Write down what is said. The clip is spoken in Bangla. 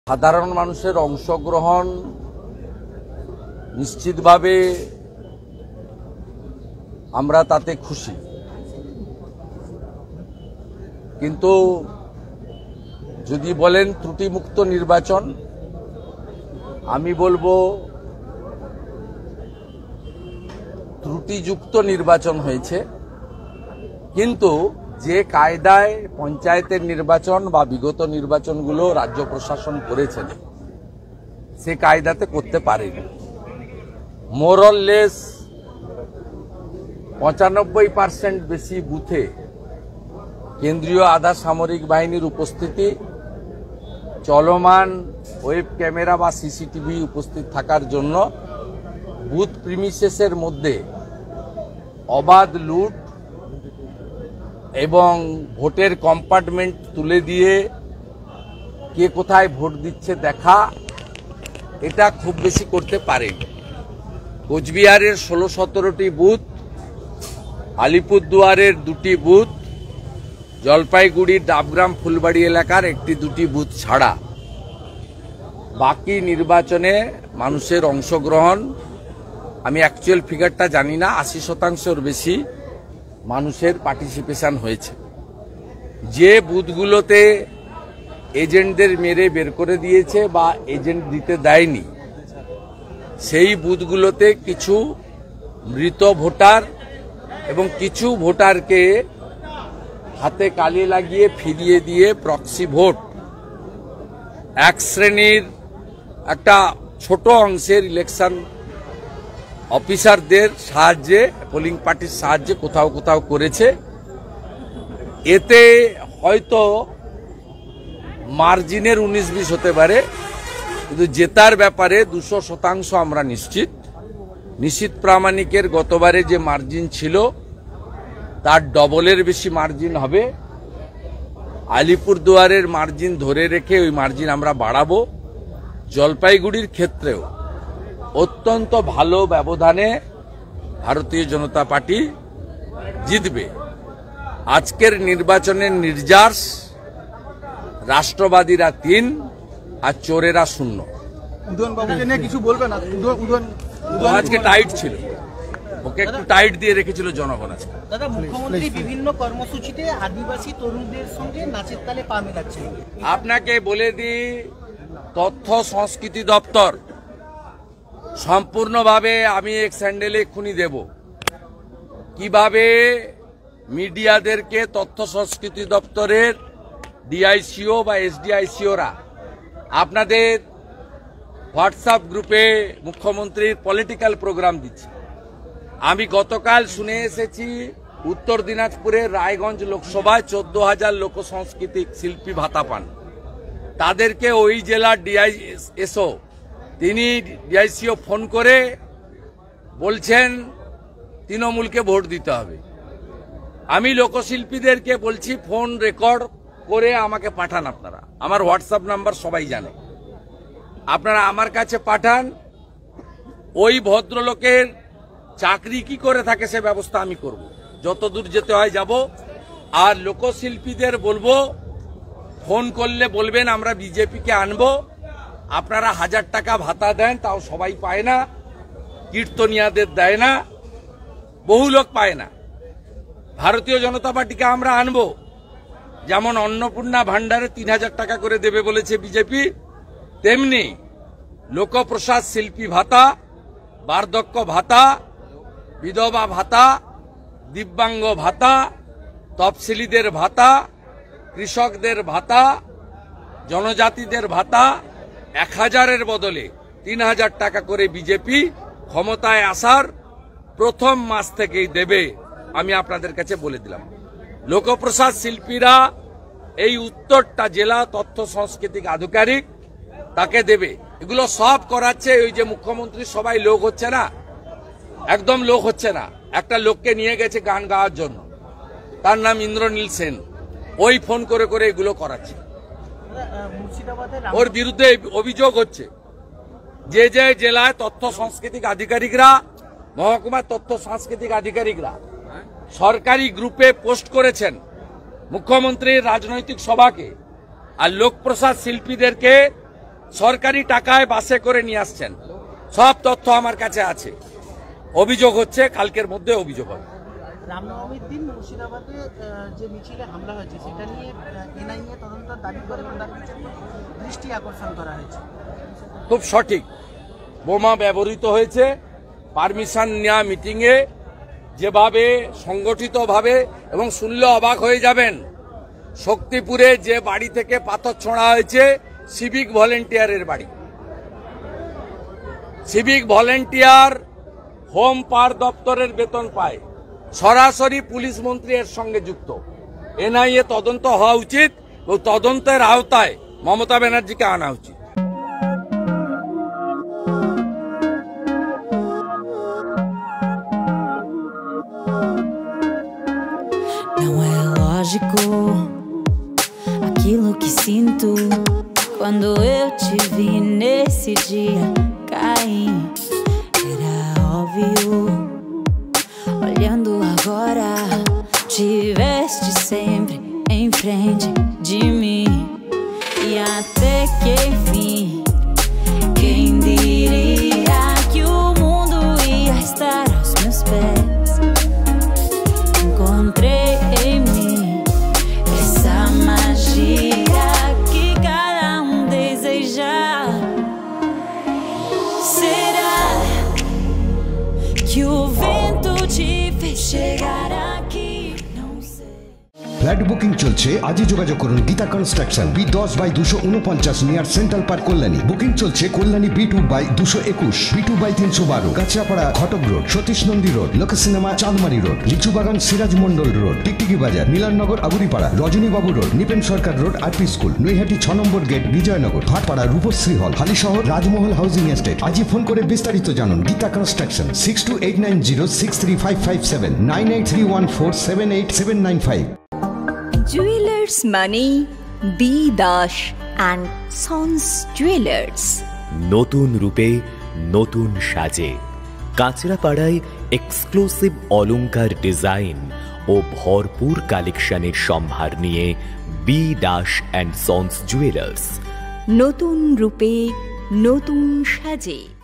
সাধারণ মানুষের অংশগ্রহণ নিশ্চিতভাবে আমরা তাতে খুশি, কিন্তু যদি বলেন ত্রুটিমুক্ত নির্বাচন, আমি বলবো ত্রুটিযুক্ত নির্বাচন হয়েছে। কিন্তু যে কায়দায় পঞ্চায়েতের নির্বাচন বা বিগত নির্বাচনগুলো রাজ্য প্রশাসন করেছেন সে কায়দাতে করতে পারেনি। মোরলেস 95% বেশি বুথে কেন্দ্রীয় আধা সামরিক বাহিনীর উপস্থিতি, চলমান ওয়েব ক্যামেরা বা সিসিটিভি উপস্থিত থাকার জন্য বুথ প্রিমিসেসের মধ্যে অবাধ লুট এবং ভোটের কম্পার্টমেন্ট তুলে দিয়ে কে কোথায় ভোট দিচ্ছে দেখা, এটা খুব বেশি করতে পারেনি। কোচবিহারের 16-17টি বুথ, আলিপুরদুয়ারের 2টি বুথ, জলপাইগুড়ির ডাবগ্রাম ফুলবাড়ি এলাকার 1-2টি বুথ ছাড়া বাকি নির্বাচনে মানুষের অংশগ্রহণ, আমি অ্যাকচুয়াল ফিগারটা জানি না, 80%-র বেশি মানুষের পার্টিসিপেশন হয়েছে। যে বুথগুলোতে এজেন্টদের মেরে বের করে দিয়েছে বা এজেন্ট দিতে দেয়নি, সেই বুথগুলোতে কিছু মৃত ভোটার এবং কিছু ভোটারকে হাতে কালি লাগিয়ে ফিরিয়ে দিয়ে প্রক্সি ভোট, এক শ্রেণীর একটা ছোট অংশের ইলেকশন অফিসারদের সাহায্যে, পোলিং পার্টির সাহায্যে কোথাও কোথাও করেছে। এতে হয়তো মার্জিনের 19-20 হতে পারে, কিন্তু জেতার ব্যাপারে 200% আমরা নিশ্চিত। প্রামাণিকের গতবারে যে মার্জিন ছিল তার ডবলের বেশি মার্জিন হবে। আলিপুরদুয়ারের মার্জিন ধরে রেখে ওই মার্জিন আমরা বাড়াবো। জলপাইগুড়ির ক্ষেত্রেও অত্যন্ত ভালো ব্যবধানে ভারতীয় জনতা পার্টি জিতবে। আজকের নির্বাচনের নির্যাস রাষ্ট্রবাদীরা 3 আর চোরেরা 0। কিছু বলবেন? আজকে টাইট ছিল, ওকে একটু টাইট দিয়ে রেখেছিল জনগণ। আজকে দাদা, মুখ্যমন্ত্রী বিভিন্ন কর্মসূচিতে আদিবাসী তরুণদের সঙ্গে নাচের তালে পা মেলাচ্ছেন। আপনাকে বলে দিই, তথ্য সংস্কৃতি দপ্তর সম্পূর্ণভাবে, আমি এক স্যান্ডেলে এক্ষুনি দেব, কিভাবে মিডিয়াদেরকে তথ্য সংস্কৃতি দপ্তরের ডিআইসিও বা এসডিআইসিওরা আপনাদের হোয়াটসঅ্যাপ গ্রুপে মুখ্যমন্ত্রীর পলিটিক্যাল প্রোগ্রাম দিচ্ছে। আমি গতকাল শুনে এসেছি উত্তর দিনাজপুরের রায়গঞ্জ লোকসভায় 14,000 লোক সাংস্কৃতিক শিল্পী ভাতা পান। তাদেরকে ওই জেলার ডিআইএসও, তিনি ডিআইসিও ফোন করে বলছেন তৃণমূলকে ভোট দিতে হবে। আমি লোকশিল্পীদেরকে বলছি ফোন রেকর্ড করে আমাকে পাঠান। আপনারা আমার হোয়াটসঅ্যাপ নাম্বার সবাই জানে, আপনারা আমার কাছে পাঠান। ওই ভদ্রলোকের চাকরি কি করে থাকে সে ব্যবস্থা আমি করব, যত দূর যেতে হয় যাব। আর লোকশিল্পীদের বলবো, ফোন করলে বলবেন আমরা বিজেপিকে আনবো। আপনারা 1000 টাকা ভাতা দেন, তাও সবাই পায় না, কীর্তনিয়াদের দেয় না, বহু লোক পায় না। ভারতীয় জনতা পার্টিকে আমরা আনবো। যেমন অন্নপূর্ণা ভান্ডারে 3000 টাকা করে দেবে বলেছে বিজেপি, তেমনি লোকপ্রসাদ শিল্পী ভাতা, বার্ধক্য ভাতা, বিধবা ভাতা, দিব্যাঙ্গ ভাতা, তফসিলিদের ভাতা, কৃষকদের ভাতা, জনজাতিদের ভাতা 1000-এর বদলে 3000 টাকা করে বিজেপি ক্ষমতায় আসার প্রথম মাস থেকেই দেবে। আমি আপনাদের কাছে বলে দিলাম, লোকপ্রসাদ শিল্পীরা এই উত্তরটা জেলা তথ্য সাংস্কৃতিক আধিকারিক তাকে দেবে। এগুলো সব করাচ্ছে ওই যে মুখ্যমন্ত্রী সবাই লোক হচ্ছে না, একদম লোক হচ্ছে না। একটা লোককে নিয়ে গেছে গান গাওয়ার জন্য, তার নাম ইন্দ্রনীল সেন, ওই ফোন করে করে এগুলো করাচ্ছে। ওর বিরুদ্ধে অভিযোগ হচ্ছে। যে যে জেলায় তথ্য সাংস্কৃতিক আধিকারিকরা, মহকুমার তথ্য সাংস্কৃতিক আধিকারিকরা সরকারি গ্রুপে পোস্ট করেছেন মুখ্যমন্ত্রীর রাজনৈতিক সভাকে, আর লোকপ্রসাদ শিল্পীদেরকে সরকারি টাকায় বাসে করে নিয়ে আসছেন। সব তথ্য আমার কাছে আছে। অভিযোগ হচ্ছে, কালকের মধ্যে অভিযোগ হবে। রামনবমীর দিন মুর্শিদাবাদে যে মিছিলে হামলা হয়েছে সেটা নিয়ে এনআইএ তদন্ত দাবি করে এবং তার পিছনে দৃষ্টি আকর্ষণ করা হয়েছে। খুব সঠিক। বোমা ব্যবহৃত হয়েছে। পারমিশন নেওয়া মিটিংয়ে যেভাবে সংগঠিতভাবে, এবং শুনলে অবাক হয়ে যাবেন, শক্তিপুরে যে বাড়ি থেকে পাথর ছোঁড়া হয়েছে সিভিক ভলেন্টিয়ারের বাড়ি। সিভিক ভলেন্টিয়ার হোম পাওয়ার দপ্তরের বেতন পায়, সরাসরি পুলিশ মন্ত্রী এর সঙ্গে যুক্ত। এনআইএ তদন্ত হওয়া উচিত ও তদন্তের আওতায় মমতা ব্যানার্জিকে আনা উচিত। Não é lógico aquilo que sinto quando eu te vi nesse dia cair. Era óbvio, olhando agora, tiveste sempre em frente de mim. E até que enfim, quem diria que o mundo ia estar aos meus pés? Encontrei em mim essa magia que cada deseja. Será que o vento te fez chegar aqui? Não sei. Flat booking চলছে, আজই যোগাযোগ করুন Geeta construction, B10/249 near central park, Kalyani. Booking চলছে Kalyani B2/221, B2/312, Kanchrapara Ghatak road, Satish Nandi road, Lok cinema Chandmari road, Lichubagan Siraj Mondal road, Tiktiki Bazar, Milannagar Aguripara, Rajanibabu road, Nipen Sarkar road, RP school, Naihati 6 number gate, Bijoynagar, Bhatpara Rupashree hall, Halisahar Rajmahal housing estate. আজই ফোন করে বিস্তারিত জানুন। Geeta construction, 6289063557, 9831478795। Jewelers Money, B. Dash and Sons Jewelers. নতুন রূপে নতুন সাজে কাঁচরাপাড়ায় এক্সক্লুসিভ অলংকার ডিজাইন ও ভরপুর কালেকশনের সম্ভার নিয়ে B Das and sons jewellers. নতুন রূপে নতুন সাজে।